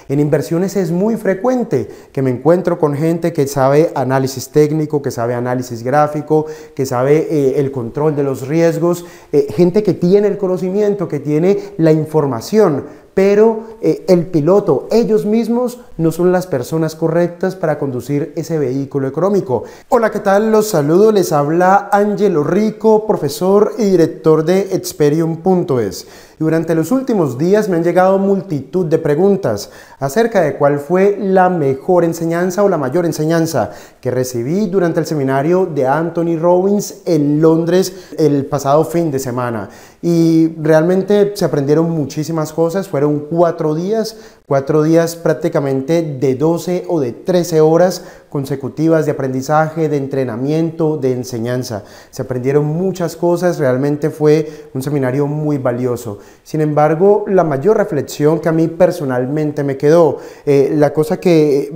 En inversiones es muy frecuente que me encuentro con gente que sabe análisis técnico, que sabe análisis gráfico, que sabe el control de los riesgos, gente que tiene el conocimiento, que tiene la información, pero el piloto, ellos mismos no son las personas correctas para conducir ese vehículo económico. Hola, ¿qué tal? Los saludo, les habla Ángelo Rico, profesor y director de Experium.es. Y durante los últimos días me han llegado multitud de preguntas acerca de cuál fue la mejor enseñanza o la mayor enseñanza que recibí durante el seminario de Anthony Robbins en Londres el pasado fin de semana. Y realmente se aprendieron muchísimas cosas, fueron 4 días prácticamente de 12 o de 13 horas consecutivas de aprendizaje, de entrenamiento, de enseñanza. Se aprendieron muchas cosas, realmente fue un seminario muy valioso. Sin embargo, la mayor reflexión que a mí personalmente me quedó, la cosa que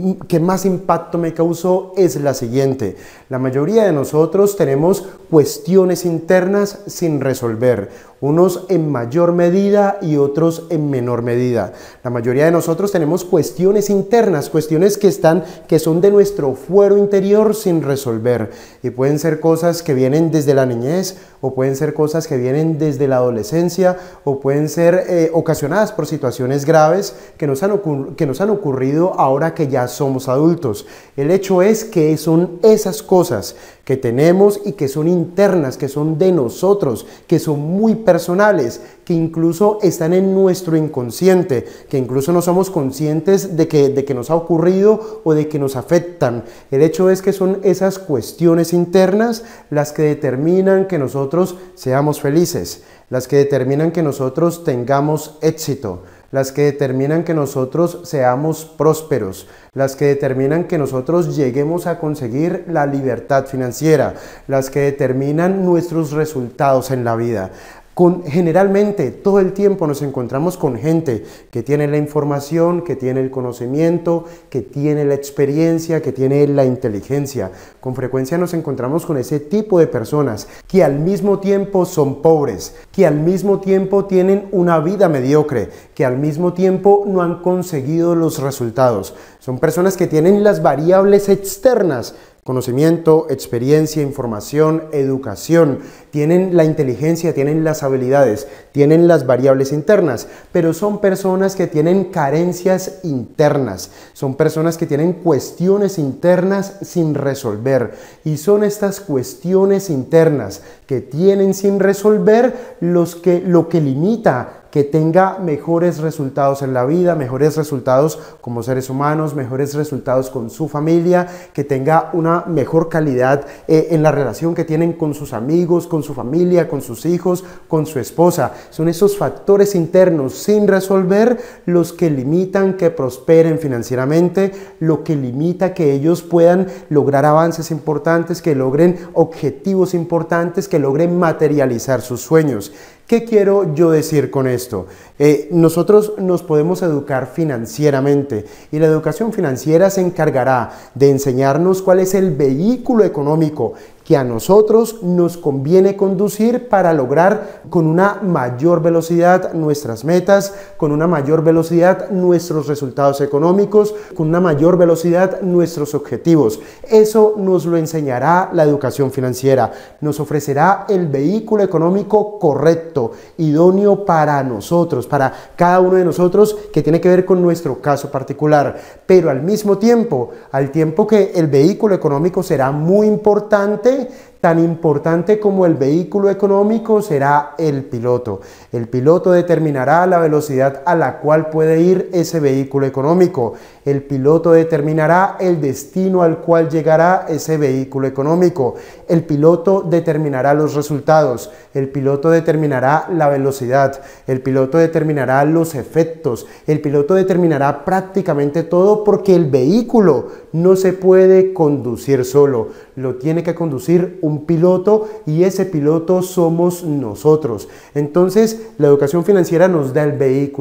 más impacto me causó es la siguiente. La mayoría de nosotros tenemos cuestiones internas sin resolver, unos en mayor medida y otros en menor medida. La mayoría de nosotros tenemos cuestiones internas, cuestiones que son de nuestro fuero interior sin resolver, y pueden ser cosas que vienen desde la niñez, o pueden ser cosas que vienen desde la adolescencia, o pueden ser ocasionadas por situaciones graves que nos han ocurrido ahora que ya somos adultos. El hecho es que son esas cosas que tenemos y que son internas, que son de nosotros, que son muy personales, que incluso están en nuestro inconsciente, que incluso no somos conscientes de que nos ha ocurrido o de que nos afectan. El hecho es que son esas cuestiones internas las que determinan que nosotros seamos felices, las que determinan que nosotros tengamos éxito, las que determinan que nosotros seamos prósperos, las que determinan que nosotros lleguemos a conseguir la libertad financiera, las que determinan nuestros resultados en la vida. Generalmente todo el tiempo nos encontramos con gente que tiene la información, que tiene el conocimiento, que tiene la experiencia, que tiene la inteligencia. Con frecuencia nos encontramos con ese tipo de personas que al mismo tiempo son pobres, que al mismo tiempo tienen una vida mediocre, que al mismo tiempo no han conseguido los resultados. Son personas que tienen las variables externas: conocimiento, experiencia, información, educación, tienen la inteligencia, tienen las habilidades, tienen las variables internas, pero son personas que tienen carencias internas, son personas que tienen cuestiones internas sin resolver, y son estas cuestiones internas que tienen sin resolver lo que limita que tenga mejores resultados en la vida, mejores resultados como seres humanos, mejores resultados con su familia, que tenga una mejor calidad en la relación que tienen con sus amigos, con su familia, con sus hijos, con su esposa. Son esos factores internos sin resolver los que limitan que prosperen financieramente, lo que limita que ellos puedan lograr avances importantes, que logren objetivos importantes, que logren materializar sus sueños. ¿Qué quiero yo decir con esto? Nosotros nos podemos educar financieramente, y la educación financiera se encargará de enseñarnos cuál es el vehículo económico que a nosotros nos conviene conducir para lograr con una mayor velocidad nuestras metas, con una mayor velocidad nuestros resultados económicos, con una mayor velocidad nuestros objetivos. Eso nos lo enseñará la educación financiera, nos ofrecerá el vehículo económico correcto, idóneo para nosotros, para cada uno de nosotros, que tiene que ver con nuestro caso particular. Pero al mismo tiempo, al tiempo que el vehículo económico será muy importante, tan importante como el vehículo económico será el piloto. El piloto determinará la velocidad a la cual puede ir ese vehículo económico. El piloto determinará el destino al cual llegará ese vehículo económico. El piloto determinará los resultados. El piloto determinará la velocidad. El piloto determinará los efectos. El piloto determinará prácticamente todo, porque el vehículo no se puede conducir solo. Lo tiene que conducir un piloto, y ese piloto somos nosotros. Entonces, la educación financiera nos da el vehículo,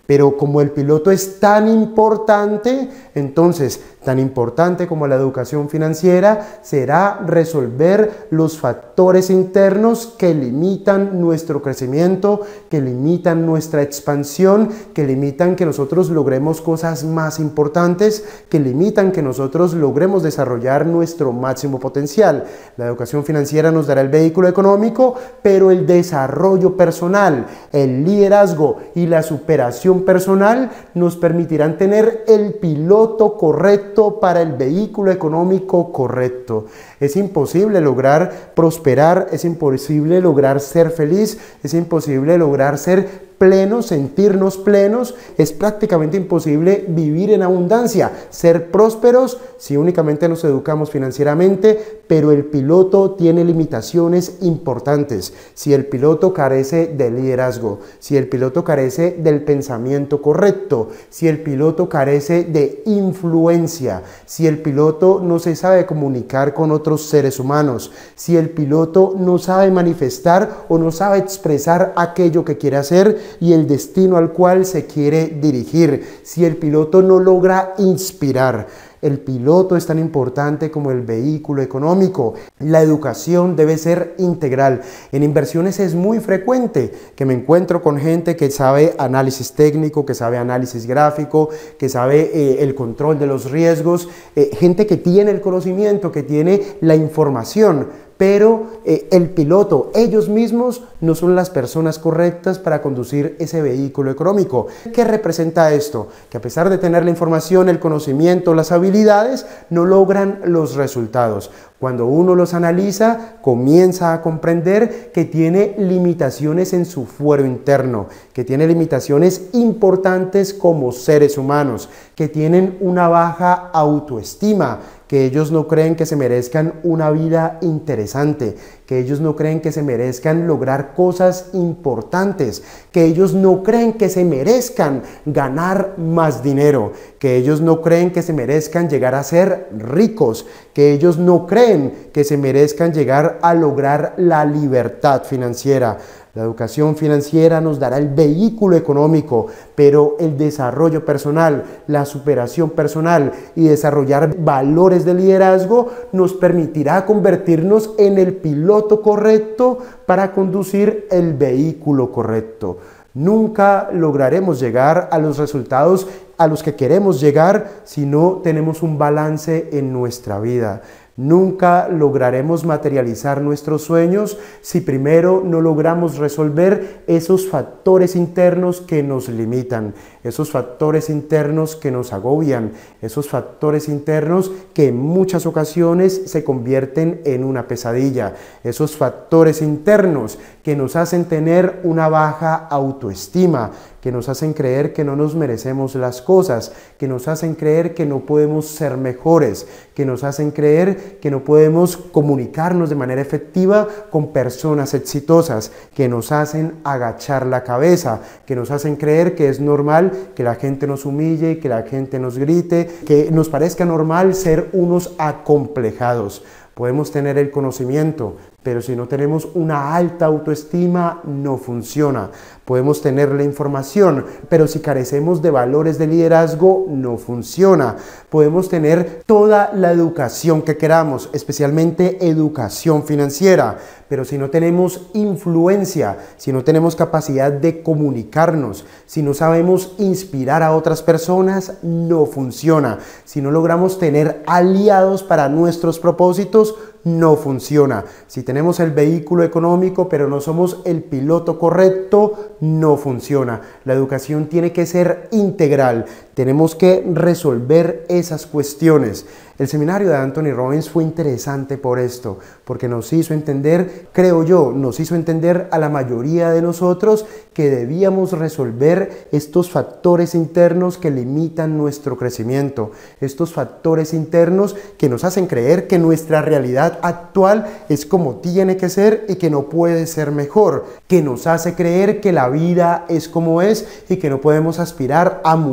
Pero como el piloto es tan importante, entonces tan importante como la educación financiera será resolver los factores internos que limitan nuestro crecimiento, que limitan nuestra expansión, que limitan que nosotros logremos cosas más importantes, que limitan que nosotros logremos desarrollar nuestro máximo potencial. La educación financiera nos dará el vehículo económico, pero el desarrollo personal, el liderazgo y la superación personal nos permitirán tener el piloto correcto para el vehículo económico correcto. Es imposible lograr prosperar, es imposible lograr ser feliz, es imposible lograr ser plenos, sentirnos plenos, es prácticamente imposible vivir en abundancia, ser prósperos si únicamente nos educamos financieramente, pero el piloto tiene limitaciones importantes. Si el piloto carece de liderazgo, si el piloto carece del pensamiento correcto, si el piloto carece de influencia, si el piloto no se sabe comunicar con otros seres humanos, si el piloto no sabe manifestar o no sabe expresar aquello que quiere hacer y el destino al cual se quiere dirigir, si el piloto no logra inspirar. El piloto es tan importante como el vehículo económico. La educación debe ser integral. En inversiones es muy frecuente que me encuentro con gente que sabe análisis técnico, que sabe análisis gráfico, que sabe el control de los riesgos, gente que tiene el conocimiento, que tiene la información, pero el piloto, ellos mismos no son las personas correctas para conducir ese vehículo económico. ¿Qué representa esto? Que a pesar de tener la información, el conocimiento, las habilidades, no logran los resultados. Cuando uno los analiza, comienza a comprender que tiene limitaciones en su fuero interno, que tiene limitaciones importantes como seres humanos, que tienen una baja autoestima, que ellos no creen que se merezcan una vida interesante, que ellos no creen que se merezcan lograr cosas importantes, que ellos no creen que se merezcan ganar más dinero, que ellos no creen que se merezcan llegar a ser ricos, que ellos no creen que se merezcan llegar a lograr la libertad financiera. La educación financiera nos dará el vehículo económico, pero el desarrollo personal, la superación personal y desarrollar valores de liderazgo nos permitirá convertirnos en el piloto correcto para conducir el vehículo correcto. Nunca lograremos llegar a los resultados a los que queremos llegar si no tenemos un balance en nuestra vida. Nunca lograremos materializar nuestros sueños si primero no logramos resolver esos factores internos que nos limitan, esos factores internos que nos agobian, esos factores internos que en muchas ocasiones se convierten en una pesadilla, esos factores internos que nos hacen tener una baja autoestima, que nos hacen creer que no nos merecemos las cosas, que nos hacen creer que no podemos ser mejores, que nos hacen creer que no podemos comunicarnos de manera efectiva con personas exitosas, que nos hacen agachar la cabeza, que nos hacen creer que es normal que la gente nos humille, que la gente nos grite, que nos parezca normal ser unos acomplejados. Podemos tener el conocimiento, pero si no tenemos una alta autoestima, no funciona. Podemos tener la información, pero si carecemos de valores de liderazgo, no funciona. Podemos tener toda la educación que queramos, especialmente educación financiera, pero si no tenemos influencia, si no tenemos capacidad de comunicarnos, si no sabemos inspirar a otras personas, no funciona. Si no logramos tener aliados para nuestros propósitos, no funciona. Si tenemos el vehículo económico pero no somos el piloto correcto, no funciona. La educación tiene que ser integral. Tenemos que resolver esas cuestiones. El seminario de Anthony Robbins fue interesante por esto, porque nos hizo entender, creo yo, nos hizo entender a la mayoría de nosotros que debíamos resolver estos factores internos que limitan nuestro crecimiento, estos factores internos que nos hacen creer que nuestra realidad actual es como tiene que ser y que no puede ser mejor, que nos hace creer que la vida es como es y que no podemos aspirar a muchísimo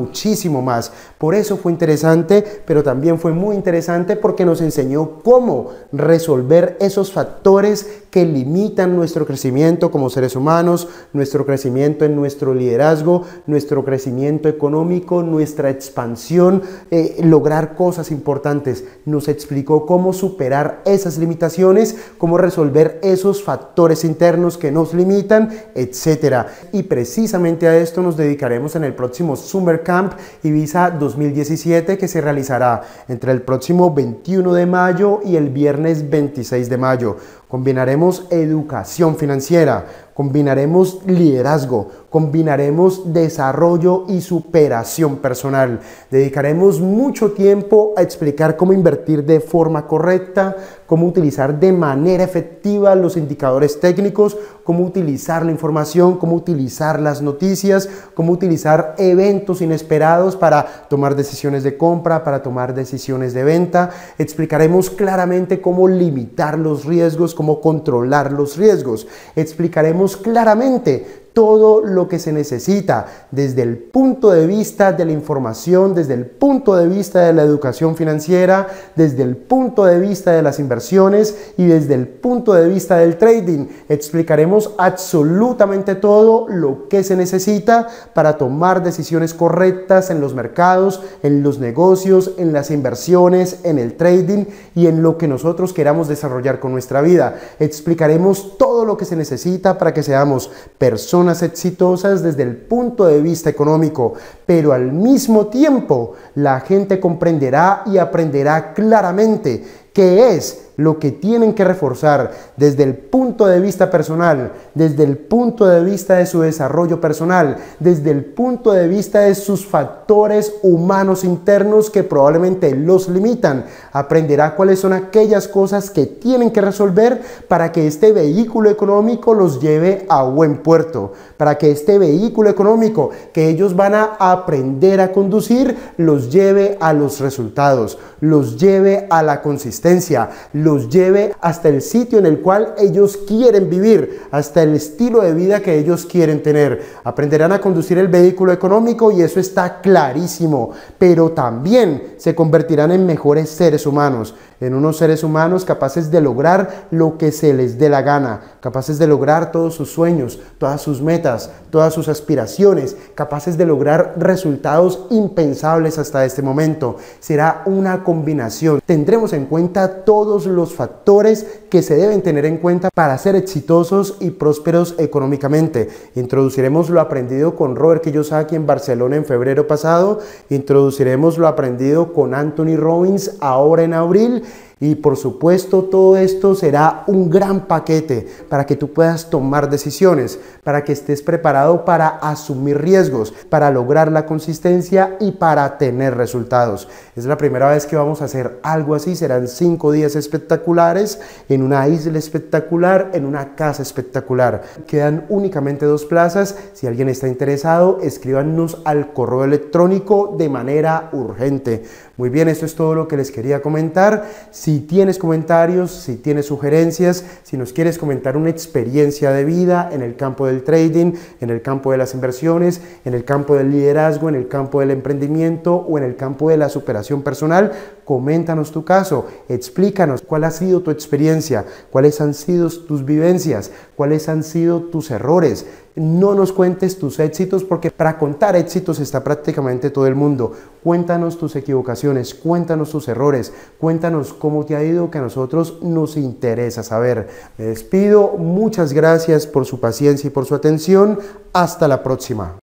muchísimo más. Por eso fue interesante, pero también fue muy interesante porque nos enseñó cómo resolver esos factores que limitan nuestro crecimiento como seres humanos, nuestro crecimiento en nuestro liderazgo, nuestro crecimiento económico, nuestra expansión, lograr cosas importantes. Nos explicó cómo superar esas limitaciones, cómo resolver esos factores internos que nos limitan, etc. Y precisamente a esto nos dedicaremos en el próximo Summer Camp Ibiza 2017, que se realizará entre el próximo 21 de mayo y el viernes 26 de mayo. Combinaremos educación financiera, combinaremos liderazgo, combinaremos desarrollo y superación personal. Dedicaremos mucho tiempo a explicar cómo invertir de forma correcta, cómo utilizar de manera efectiva los indicadores técnicos, cómo utilizar la información, cómo utilizar las noticias, cómo utilizar eventos inesperados para tomar decisiones de compra, para tomar decisiones de venta. Explicaremos claramente cómo limitar los riesgos, cómo controlar los riesgos. Explicaremos claramente todo lo que se necesita desde el punto de vista de la información, desde el punto de vista de la educación financiera, desde el punto de vista de las inversiones y desde el punto de vista del trading. Explicaremos absolutamente todo lo que se necesita para tomar decisiones correctas en los mercados, en los negocios, en las inversiones, en el trading y en lo que nosotros queramos desarrollar con nuestra vida. Explicaremos todo lo que se necesita para que seamos personas exitosas desde el punto de vista económico, pero al mismo tiempo la gente comprenderá y aprenderá claramente qué es lo que tienen que reforzar desde el punto de vista personal, desde el punto de vista de su desarrollo personal, desde el punto de vista de sus factores humanos internos que probablemente los limitan. Aprenderá cuáles son aquellas cosas que tienen que resolver para que este vehículo económico los lleve a buen puerto, para que este vehículo económico que ellos van a aprender a conducir los lleve a los resultados, los lleve a la consistencia, los lleve hasta el sitio en el cual ellos quieren vivir, hasta el estilo de vida que ellos quieren tener. Aprenderán a conducir el vehículo económico y eso está clarísimo, pero también se convertirán en mejores seres humanos, en unos seres humanos capaces de lograr lo que se les dé la gana, capaces de lograr todos sus sueños, todas sus metas, todas sus aspiraciones, capaces de lograr resultados impensables hasta este momento. Será una combinación. Tendremos en cuenta todos los factores que se deben tener en cuenta para ser exitosos y prósperos económicamente. Introduciremos lo aprendido con Robert Kiyosaki en Barcelona en febrero pasado, introduciremos lo aprendido con Anthony Robbins ahora en abril. Y por supuesto todo esto será un gran paquete para que tú puedas tomar decisiones, para que estés preparado para asumir riesgos, para lograr la consistencia y para tener resultados. Es la primera vez que vamos a hacer algo así, serán 5 días espectaculares, en una isla espectacular, en una casa espectacular. Quedan únicamente 2 plazas, si alguien está interesado, escríbanos al correo electrónico de manera urgente. Muy bien, esto es todo lo que les quería comentar. Si tienes comentarios, si tienes sugerencias, si nos quieres comentar una experiencia de vida en el campo del trading, en el campo de las inversiones, en el campo del liderazgo, en el campo del emprendimiento o en el campo de la superación personal, coméntanos tu caso, explícanos cuál ha sido tu experiencia, cuáles han sido tus vivencias, cuáles han sido tus errores. No nos cuentes tus éxitos porque para contar éxitos está prácticamente todo el mundo. Cuéntanos tus equivocaciones, cuéntanos tus errores, cuéntanos cómo te ha ido, que a nosotros nos interesa saber. Me despido, muchas gracias por su paciencia y por su atención. Hasta la próxima.